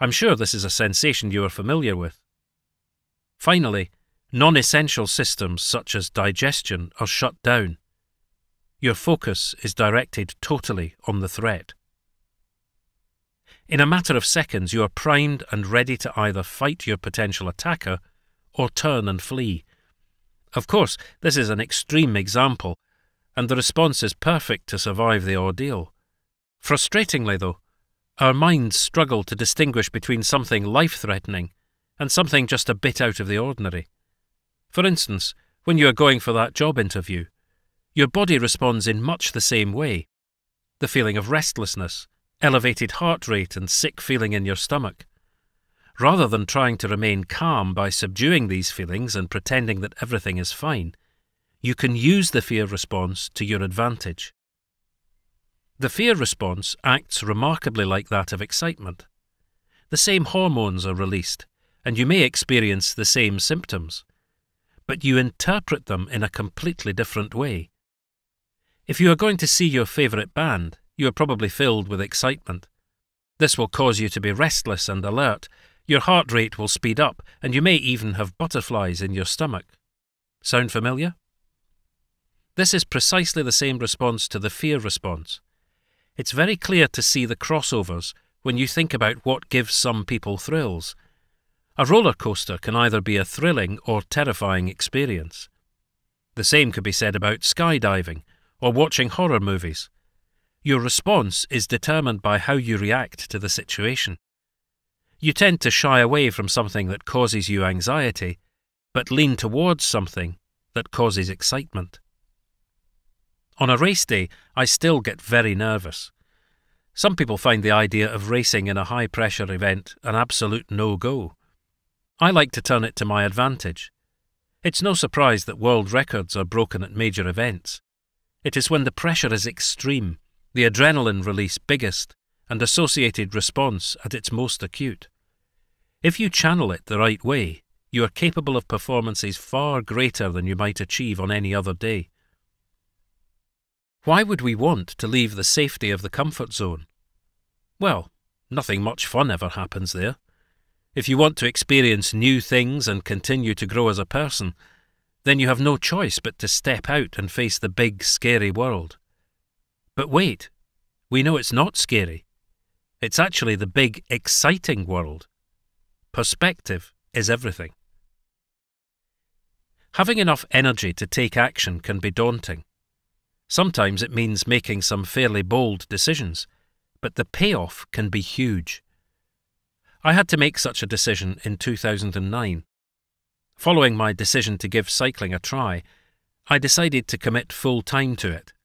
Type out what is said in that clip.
I'm sure this is a sensation you are familiar with. Finally, non-essential systems such as digestion are shut down. Your focus is directed totally on the threat. In a matter of seconds, you are primed and ready to either fight your potential attacker or turn and flee. Of course, this is an extreme example, and the response is perfect to survive the ordeal. Frustratingly, though, our minds struggle to distinguish between something life-threatening and something just a bit out of the ordinary. For instance, when you are going for that job interview, your body responds in much the same way. The feeling of restlessness, elevated heart rate and sick feeling in your stomach. Rather than trying to remain calm by subduing these feelings and pretending that everything is fine, you can use the fear response to your advantage. The fear response acts remarkably like that of excitement. The same hormones are released, and you may experience the same symptoms, but you interpret them in a completely different way. If you are going to see your favourite band, you are probably filled with excitement. This will cause you to be restless and alert. Your heart rate will speed up, and you may even have butterflies in your stomach. Sound familiar? This is precisely the same response to the fear response. It's very clear to see the crossovers when you think about what gives some people thrills. A roller coaster can either be a thrilling or terrifying experience. The same could be said about skydiving or watching horror movies. Your response is determined by how you react to the situation. You tend to shy away from something that causes you anxiety, but lean towards something that causes excitement. On a race day, I still get very nervous. Some people find the idea of racing in a high-pressure event an absolute no-go. I like to turn it to my advantage. It's no surprise that world records are broken at major events. It is when the pressure is extreme, the adrenaline release biggest, and associated response at its most acute. If you channel it the right way, you are capable of performances far greater than you might achieve on any other day. Why would we want to leave the safety of the comfort zone? Well, nothing much fun ever happens there. If you want to experience new things and continue to grow as a person, then you have no choice but to step out and face the big, scary world. But wait, we know it's not scary. It's actually the big, exciting world. Perspective is everything. Having enough energy to take action can be daunting. Sometimes it means making some fairly bold decisions, but the payoff can be huge. I had to make such a decision in 2009. Following my decision to give cycling a try, I decided to commit full time to it.